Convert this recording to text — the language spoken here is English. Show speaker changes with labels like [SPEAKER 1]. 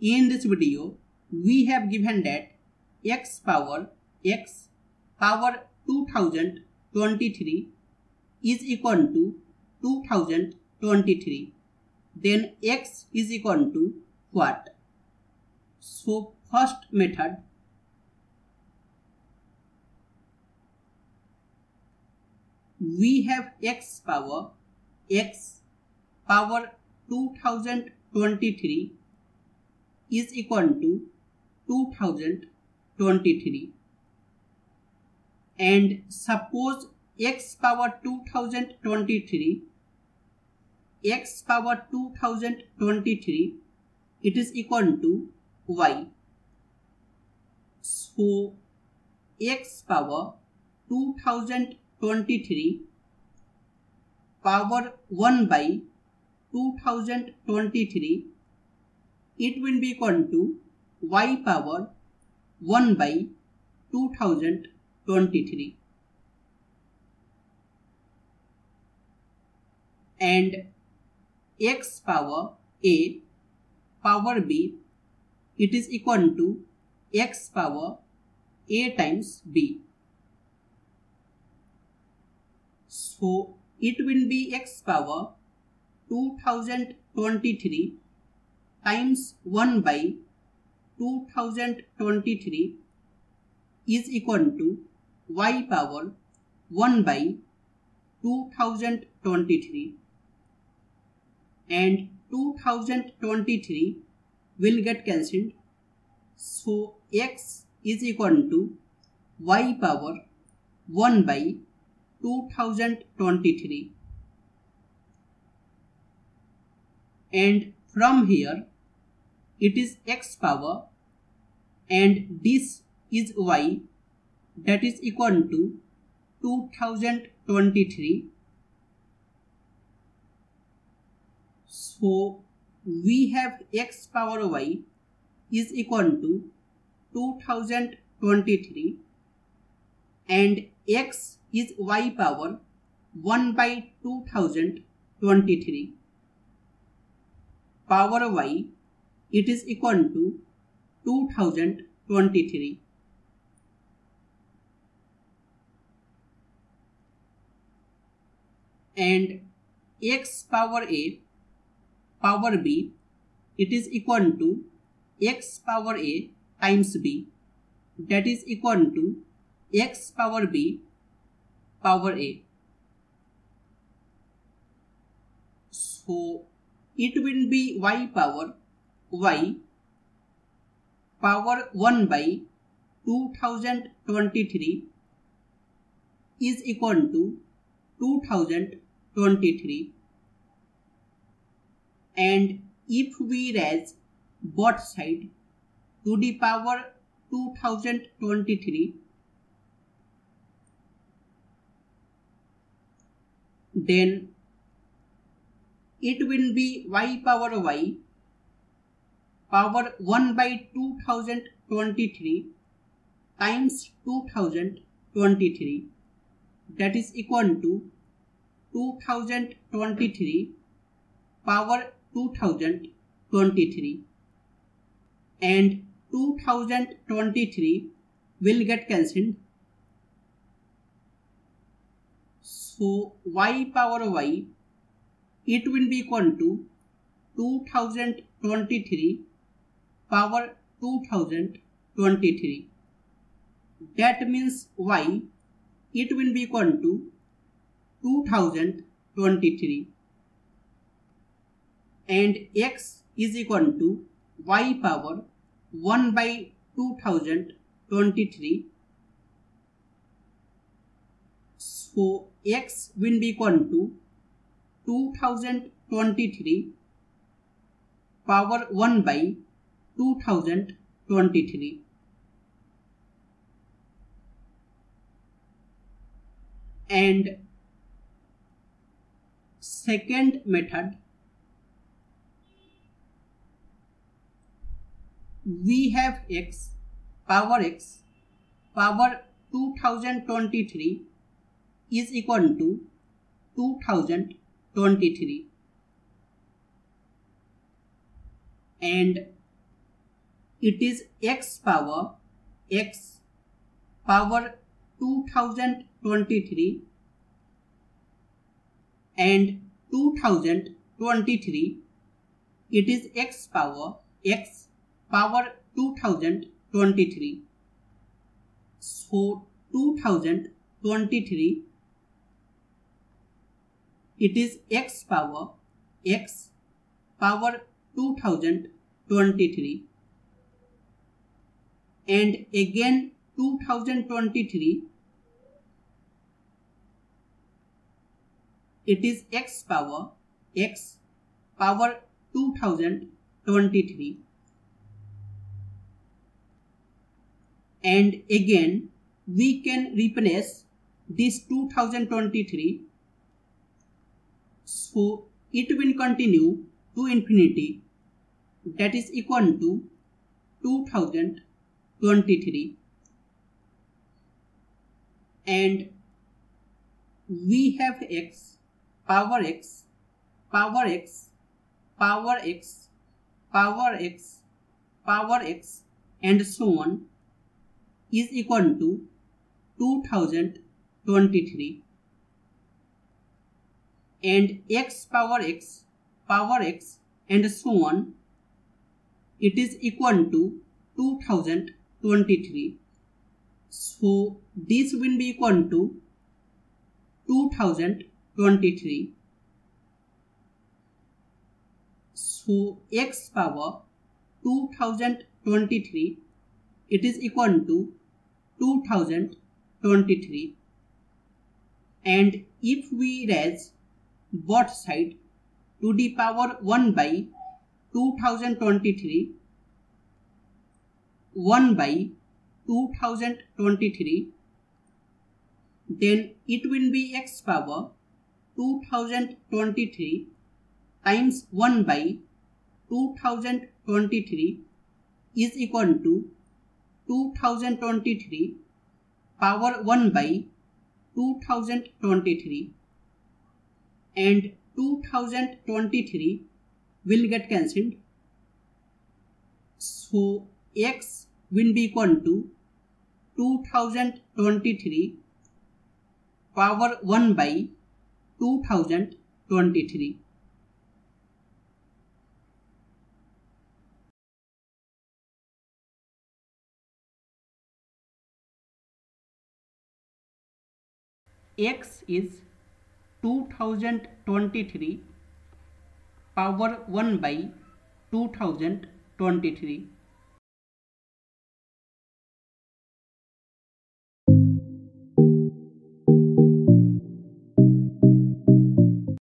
[SPEAKER 1] In this video, we have given that x power 2023 is equal to 2023. Then x is equal to what? So first method, we have x power 2023 is equal to 2023, and suppose x power 2023 it is equal to y. So x power 2023 power 1 by 2023, it will be equal to y power 1 by 2023. And x power a power b, it is equal to x power a times b. So it will be x power 2023 times 1 by 2023 is equal to y power 1 by 2023, and 2023 will get cancelled. So x is equal to y power 1 by 2023, and from here it is x power and this is y, that is equal to 2023. So we have x power y is equal to 2023 and x is y power 1 by 2023. Power y, it is equal to 2023. And x power a power b, it is equal to x power a times b, that is equal to x power b power a. So it will be y power 1 by 2023 is equal to 2023, and if we raise both sides to the power 2023, then it will be y power 1 by 2023 times 2023, that is equal to 2023 power 2023, and 2023 will get cancelled. So y power y, it will be equal to 2023 power 2023. That means y, it will be equal to 2023, and x is equal to y power 1 by 2023. So x will be equal to 2023 power 1 by 2023. And second method, we have x power 2023 is equal to 2023, and it is x power 2023, and 2023, it is x power 2023. So 2023, it is x power 2023, and again 2023, it is x power 2023, and again we can replace this 2023, so it will continue to infinity, that is equal to 2023, and we have x power x power x power x power x power x and so on is equal to 2023, and x power x and so on, it is equal to 2023. So this will be equal to 2023. So x power 2023, it is equal to 2023, and if we raise both sides to the power 1 by 2023, 1 by 2023, then it will be x power 2023 times 1 by 2023 is equal to 2023 power 1 by 2023, and 2023 will get cancelled. So x will be equal to 2023 power 1 by 2023. X is 2023 power 1 by 2023.